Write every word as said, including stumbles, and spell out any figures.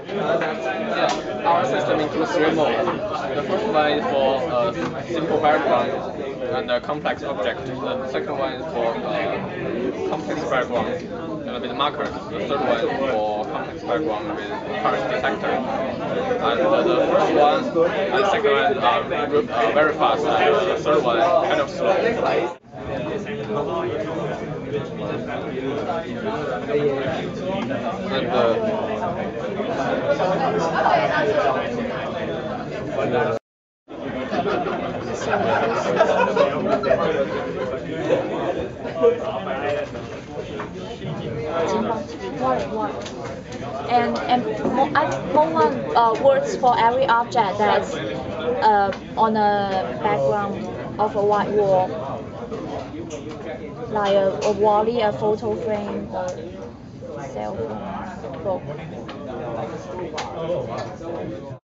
Yeah, our system includes three modes. The first one is for uh, simple background and a complex object. The second one is for uh, complex background uh, with markers. The third one is for complex background with parse detector. And uh, the first one and the second one are uh, very fast, and the third one kind of slow. And uh, What, what? And and mo I more one uh, words for every object that's uh, on a background of a white wall, like a, a wally, a photo frame, or cell phone book.